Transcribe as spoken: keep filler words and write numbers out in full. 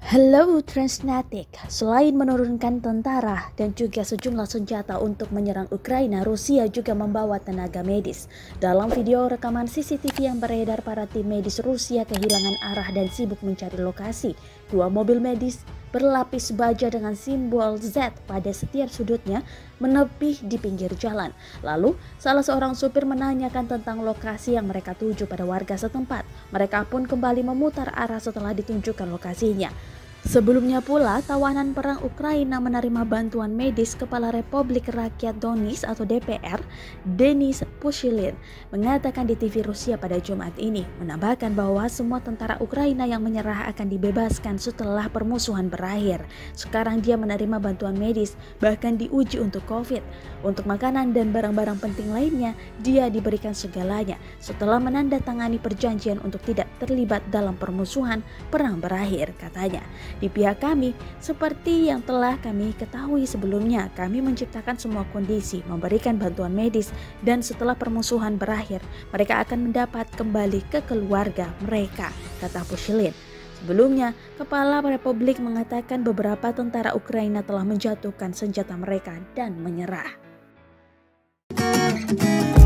Halo Transnatic, selain menurunkan tentara dan juga sejumlah senjata untuk menyerang Ukraina, Rusia juga membawa tenaga medis. Dalam video rekaman C C T V yang beredar, para tim medis Rusia kehilangan arah dan sibuk mencari lokasi. Dua mobil medis berlapis baja dengan simbol Z pada setiap sudutnya menepi di pinggir jalan. Lalu, salah seorang supir menanyakan tentang lokasi yang mereka tuju pada warga setempat. Mereka pun kembali memutar arah setelah ditunjukkan lokasinya. Sebelumnya pula, tawanan perang Ukraina menerima bantuan medis. Kepala Republik Rakyat Donetsk atau D P R, Denis Pushilin, mengatakan di T V Rusia pada Jumat ini, menambahkan bahwa semua tentara Ukraina yang menyerah akan dibebaskan setelah permusuhan berakhir. Sekarang dia menerima bantuan medis, bahkan diuji untuk COVID. Untuk makanan dan barang-barang penting lainnya, dia diberikan segalanya setelah menandatangani perjanjian untuk tidak terlibat dalam permusuhan perang berakhir, katanya. Di pihak kami, seperti yang telah kami ketahui sebelumnya, kami menciptakan semua kondisi, memberikan bantuan medis, dan setelah permusuhan berakhir, mereka akan mendapat kembali ke keluarga mereka, kata Pushilin. Sebelumnya, Kepala Republik mengatakan beberapa tentara Ukraina telah menjatuhkan senjata mereka dan menyerah.